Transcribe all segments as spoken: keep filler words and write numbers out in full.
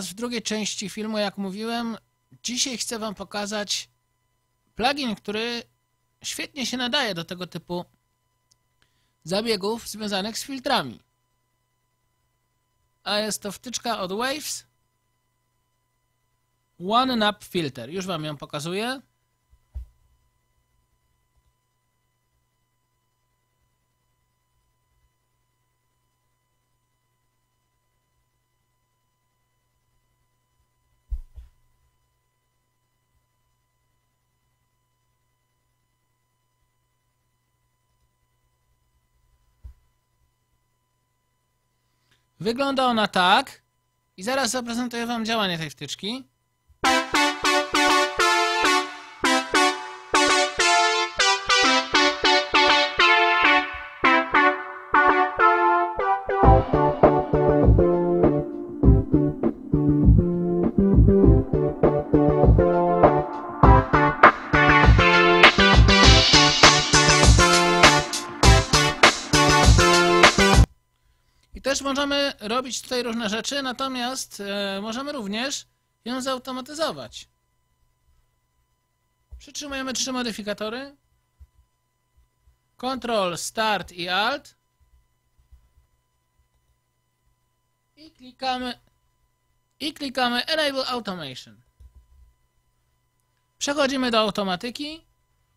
teraz w drugiej części filmu, jak mówiłem, dzisiaj chcę wam pokazać plugin, który świetnie się nadaje do tego typu zabiegów związanych z filtrami. A jest to wtyczka od Waves One Knob Filter. Już wam ją pokazuję. Wygląda ona tak i zaraz zaprezentuję wam działanie tej wtyczki. I też możemy robić tutaj różne rzeczy, natomiast e, możemy również ją zautomatyzować. Przytrzymujemy trzy modyfikatory. Ctrl, Start i Alt. I klikamy i klikamy Enable Automation. Przechodzimy do automatyki.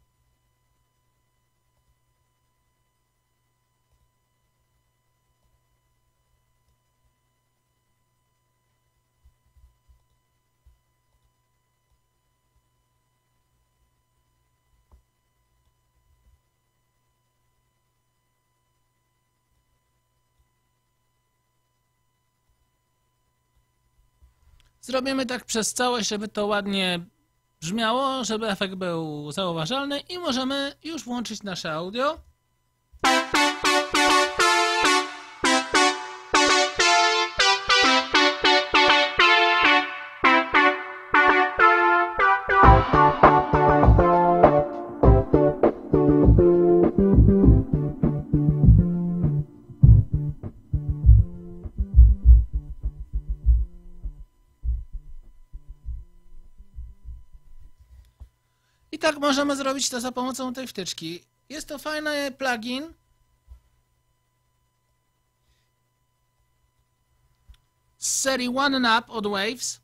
Zrobimy tak przez całość, żeby to ładnie brzmiało, żeby efekt był zauważalny i możemy już włączyć nasze audio. I tak możemy zrobić to za pomocą tej wtyczki. Jest to fajny plugin. Z serii One Knob od Waves,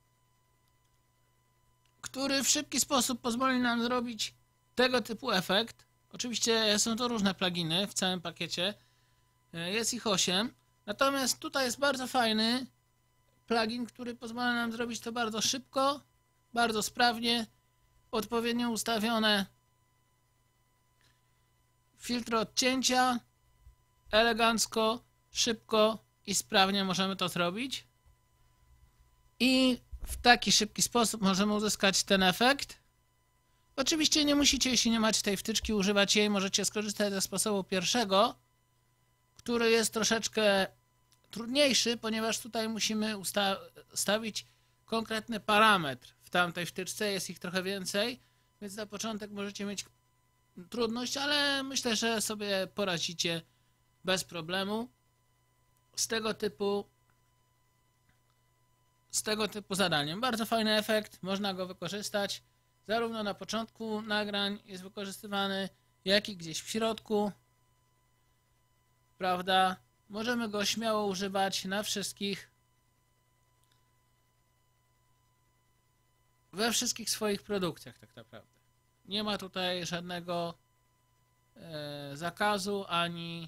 który w szybki sposób pozwoli nam zrobić tego typu efekt. Oczywiście są to różne pluginy w całym pakiecie. Jest ich osiem. Natomiast tutaj jest bardzo fajny plugin, który pozwala nam zrobić to bardzo szybko, bardzo sprawnie. Odpowiednio ustawione filtry odcięcia, elegancko, szybko i sprawnie możemy to zrobić. I w taki szybki sposób możemy uzyskać ten efekt. Oczywiście nie musicie, jeśli nie macie tej wtyczki, używać jej. Możecie skorzystać ze sposobu pierwszego, który jest troszeczkę trudniejszy, ponieważ tutaj musimy ustawić konkretny parametr. W tamtej wtyczce jest ich trochę więcej, więc na początek możecie mieć trudność, ale myślę, że sobie poradzicie bez problemu z tego typu z tego typu zadaniem. Bardzo fajny efekt, można go wykorzystać zarówno na początku nagrań jest wykorzystywany, jak i gdzieś w środku, prawda? Możemy go śmiało używać na wszystkich we wszystkich swoich produkcjach tak naprawdę. Nie ma tutaj żadnego e, zakazu, ani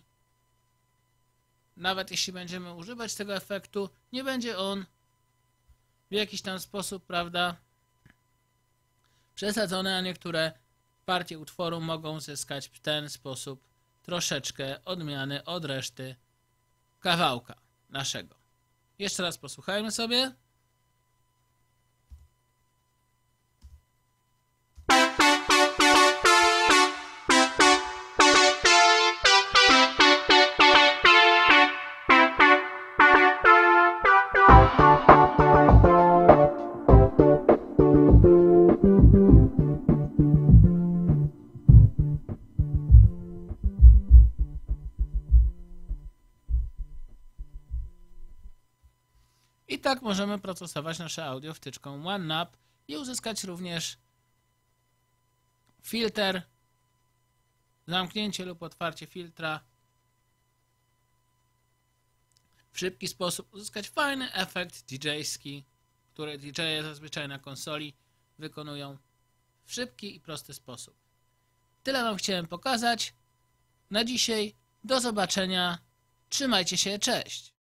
nawet jeśli będziemy używać tego efektu, nie będzie on w jakiś tam sposób, prawda, przesadzony, a niektóre partie utworu mogą zyskać w ten sposób troszeczkę odmiany od reszty kawałka naszego. Jeszcze raz posłuchajmy sobie. I tak możemy procesować nasze audio wtyczką OneNav i uzyskać również filtr, zamknięcie lub otwarcie filtra, w szybki sposób uzyskać fajny efekt didżejski, który didżeje zazwyczaj na konsoli wykonują w szybki i prosty sposób. Tyle Wam chciałem pokazać. Na dzisiaj do zobaczenia. Trzymajcie się, cześć!